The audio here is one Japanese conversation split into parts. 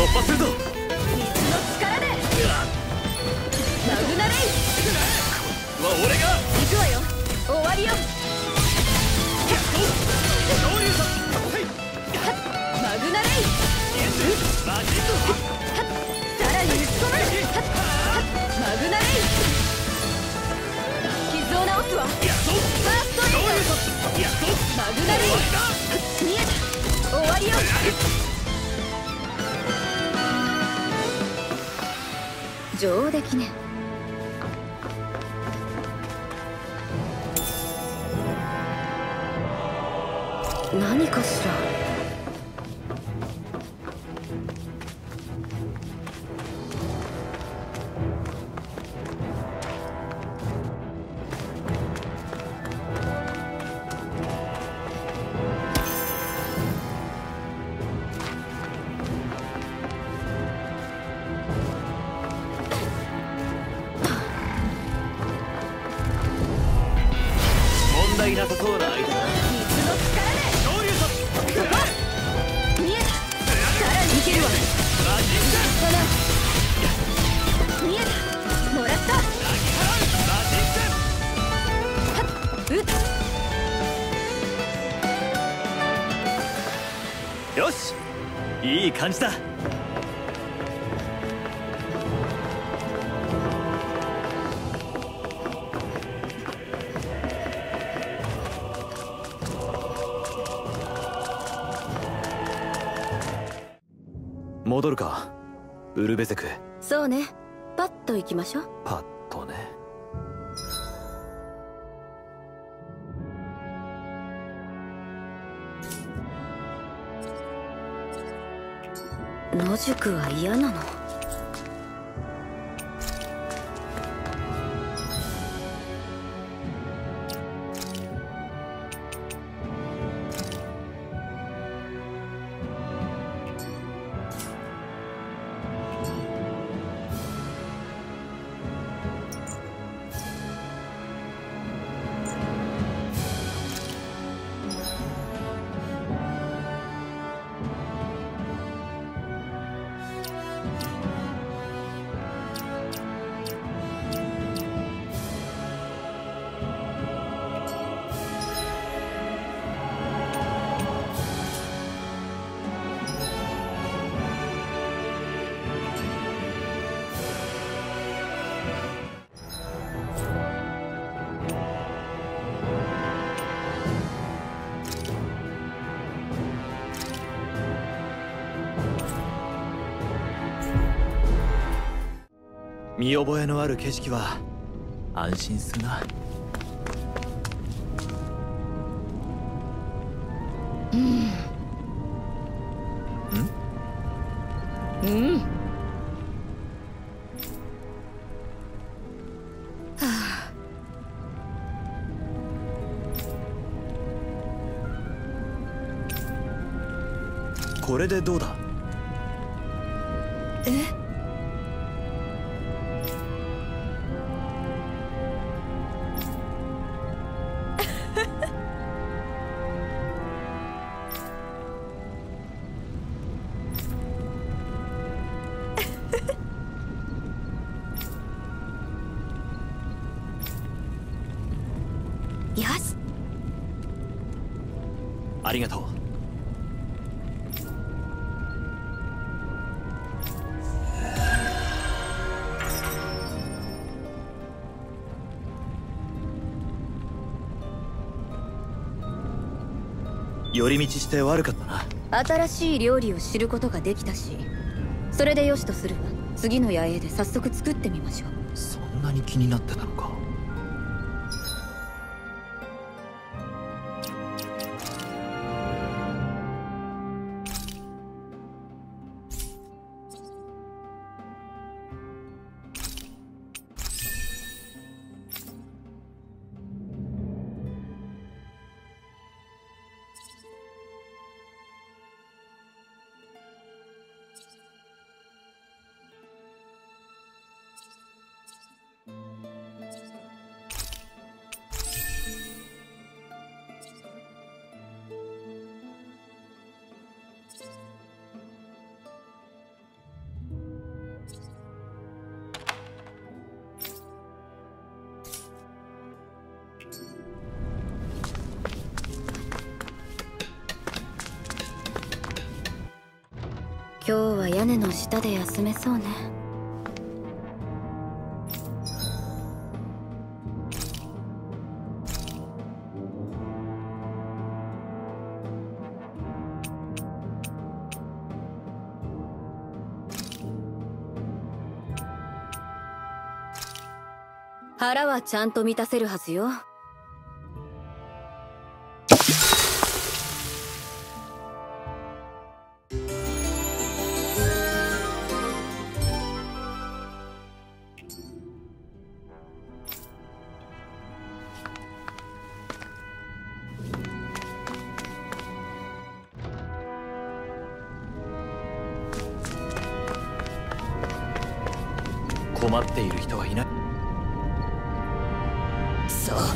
破するぞ。 水の力でマグナレイは俺が行くわよ。終わりよ。 昇竜さマグナレイマジンドさらに打ち込む。マグナレイ傷を治すわ。ファーストエイドマグナレイ見えた。終わりよ。上出来ね。何かしら。 問題なさそうな相手だ。 水の力で昇竜さ見えた。さらにいけるわ。 マジン見えた。もらった。撃つ。 よし、いい感じだ。戻るか、ウルベゼク。 そうね。パッと行きましょう。 パッとね。 野宿は嫌なの。 見覚えのある景色は安心するな。 うん。はあ。 これでどうだ。 え？よし。 ありがとう。寄り道して悪かったな。 新しい料理を知ることができたし、それでよしとするわ。次の野営で早速作ってみましょう。 そんなに気になってたのか。 今日は屋根の下で休めそうね。腹はちゃんと満たせるはずよ。 困っている人はいない。さあ。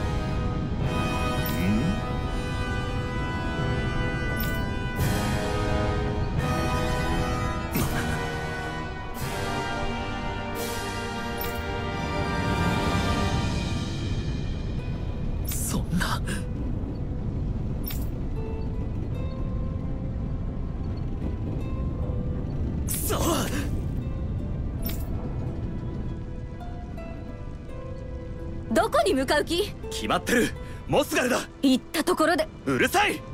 そんな。そう。 どこに向かう気？ 決まってる。モスガルだ。 行ったところで。 うるさい。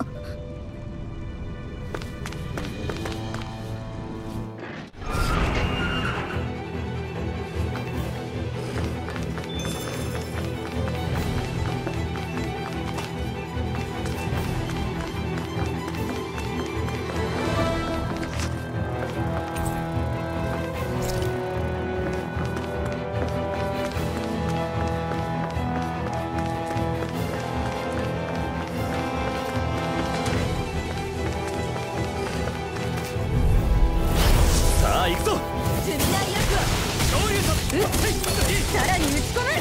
行くぞ。 ジュミナイ役は昇竜とさらに打ち込む。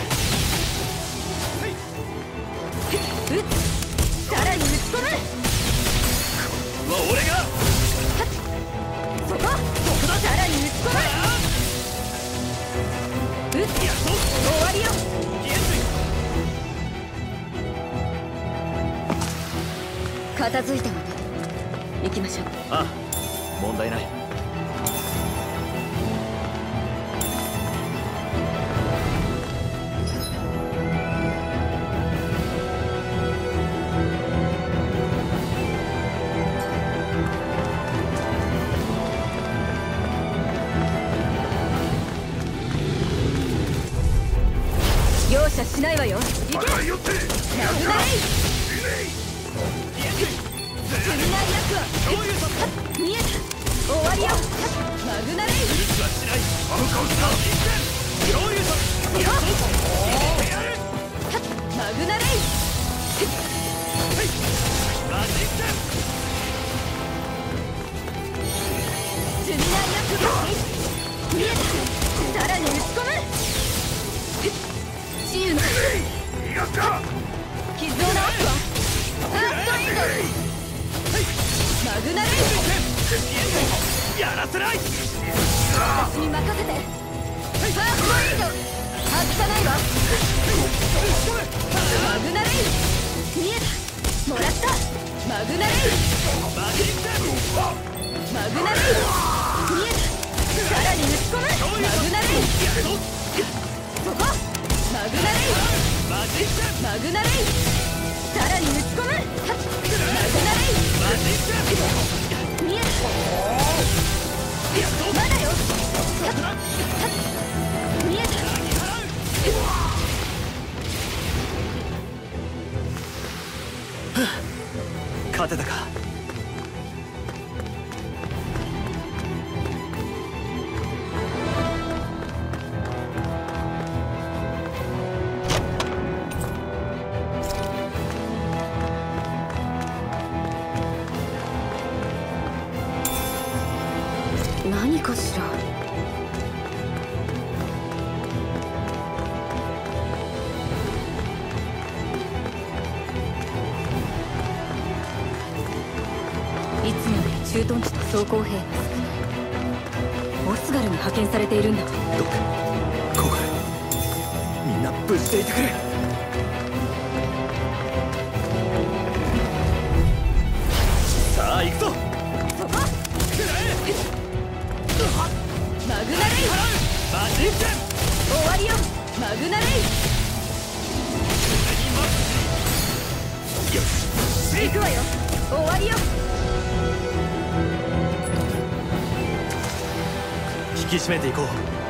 さらに打ち込む。 は俺が。 そこだ。さらに打ち込む。やっと終わりよ。片付いたのね。行きましょう。 ああ、問題ない。 容赦しないわよ。行け。マグナレイ。ジュミナイ役は見えた。終わりよ。マグナレイ。マグナレイ。ジュミナイ役は見えた。さらに打ち込む。自由の傷を治すわ。ファーストエイド。マグナレイズ。 やらせない。 私に任せて。ファーストエイド。外さないわ。マグナレイズ。見えた。もらった。マグナレイズ。マグナレイズ。見えた。さらに打ち込む。マグナレイズ。そこ。マグナレイ。マグナレイ。さらに打ち込む。マグナレイ。見えた。まだよ。見えた。 勝てたか。 何かしら。いつもより駐屯地と装甲兵が少ない。オスガルに派遣されているんだわ。 どうかここみんな無事でいてくれ。さあ行くぞ。 そこ。 マグナレイ行くわよ。終わりよ。 引き締めていこう。